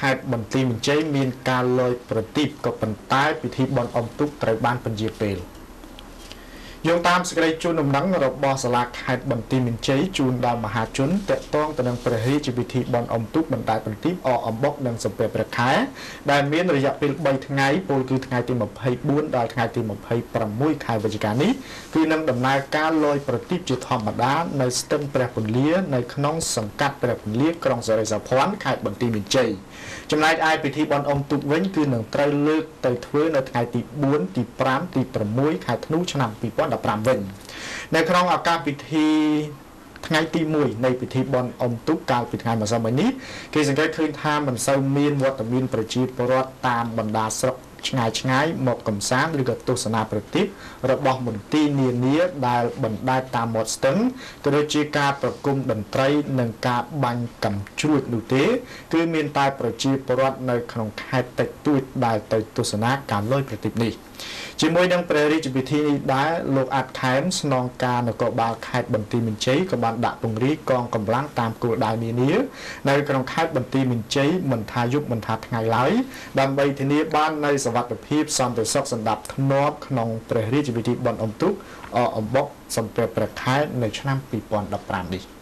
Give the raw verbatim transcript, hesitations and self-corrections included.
េត្តបន្ទាយមានជ័យមានការលយប្រទីបក៏ប៉ុន្តែពិធីបុណ្យអុំទូកត្រូវបានពន្យាពេលយោងតាមសេចក្តីជូនដំណឹងរបស់សាលាខេត្តបន្ទាយមានជ័យជូនដល់មហាជនទាក់ទងទៅនឹងព្រះរាជពិធីបុណ្យអុំទូកបណ្តែតបន្ទាយអអំបុកនិងសំពះព្រះខែដែលមានរយៈពេលបីថ្ងៃពលគឺថ្ងៃទីម្ភៃបួនដល់ថ្ងៃទីម្ភៃប្រាំមួយខែវិច្ឆិកានេះគឺនឹងដំណើរការលយប្រទីបជាធម្មតានៅស្ទឹងព្រះពន្លានៅក្នុងសង្កាត់ព្រះពន្លាក្រុងសេរីសោភ័ណ្ឌខេត្តបន្ទាយមានជ័យចំណែកឯពិធីបុណ្យអុំទូកវិញគឺនឹងត្រូវលើកទៅធ្វើនៅថ្ងៃទីបួនទីប្រាំទីប្រាំមួយខែធ្នូឆ្នាំពីរពាន់ដប់ប្រាំវិញនៅក្នុងឱកាសពិធីថ្ងៃទីមួយនៃពិធីបុណ្យអុំទូកកាលពីថ្ងៃម្សិលមិញនេះគេសង្កេតឃើញថាមិនសូវមានវត្តមានប្រជាពលរដ្ឋតាមបណ្ដាស្រុកឆ្ងាយឆ្ងាយមកកំសាន្តឬក៏ទស្សនាប្រទីបរបស់មន្ទីរនានាដែលបណ្ដែតតាមមាត់ស្ទឹងក៏ដូចជាការប្រគំតន្ត្រីនិងការបាញ់កាំជ្រួចនោះទេគឺមានតែប្រជាពលរដ្ឋនៅក្នុងខេត្តតិចតួចដែលទៅទស្សនាការលយប្រទីបនេះជាមួយនឹងព្រះរាជពិធីនេះដែរលោកអាត់ខែមស្នងការនគរបាលខេត្តបន្ទាយមានជ័យក៏បានដាក់ពង្រាយកងកម្លាំងតាមគោលដៅនានានៅក្នុងខេត្តបន្ទាយមានជ័យមិនថាយប់មិនថាថ្ងៃឡើយដើម្បីធានាបាននូវសុវត្ថិភាពសន្តិសុខសណ្ដាប់ធ្នាប់ក្នុងព្រះរាជពិធីបុណ្យអុំទូកអអំបុកសំពះព្រះខែនៅឆ្នាំពីរពាន់ដប់ប្រាំនេះ